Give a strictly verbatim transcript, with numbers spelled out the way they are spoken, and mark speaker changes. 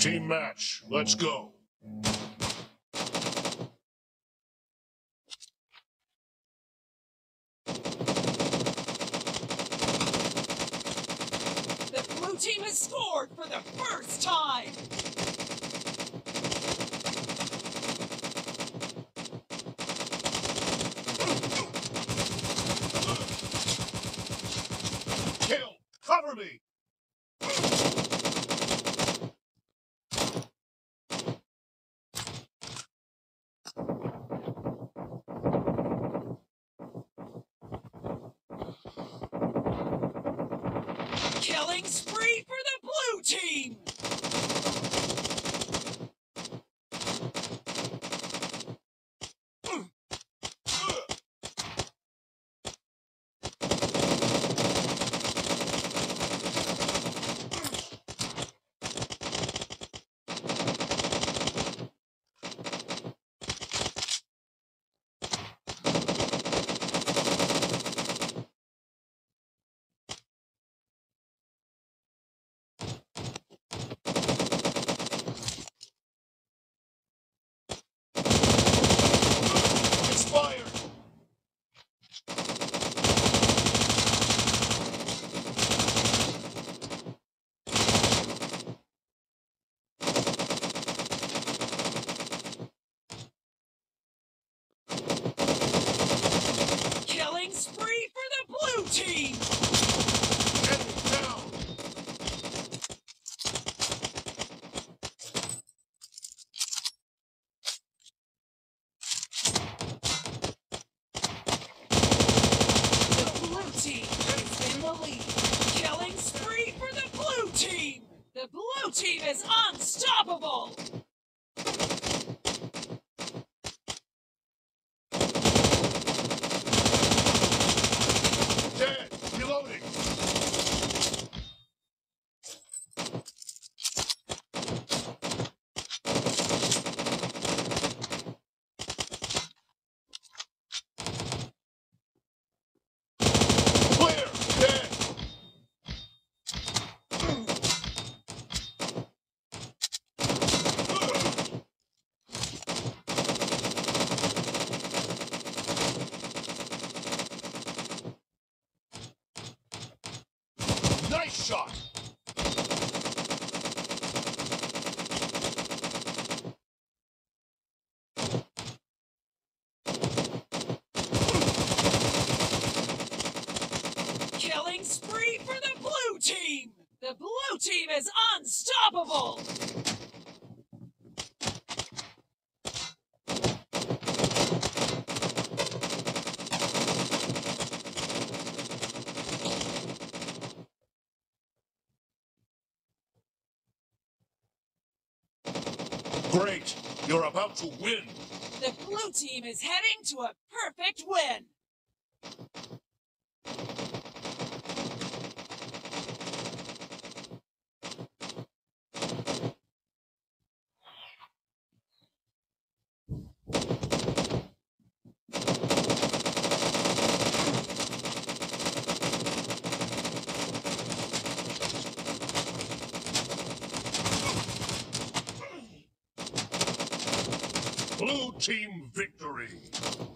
Speaker 1: Team match, let's go.
Speaker 2: The blue team has scored for the first time!
Speaker 1: Kill! Cover me!
Speaker 2: Killing spree for the blue team!
Speaker 1: Expired!
Speaker 2: Killing spree for the blue team!
Speaker 1: Enemy down!
Speaker 2: The blue team is in the lead. Killing spree for the blue team! The blue team is unstoppable!
Speaker 1: Dead! Reloading! Clear! Dead! Nice shot!
Speaker 2: Killing spree for the blue team! The blue team is unstoppable!
Speaker 1: Great! You're about to win!
Speaker 2: The blue team is heading to a perfect win!
Speaker 1: Blue team victory!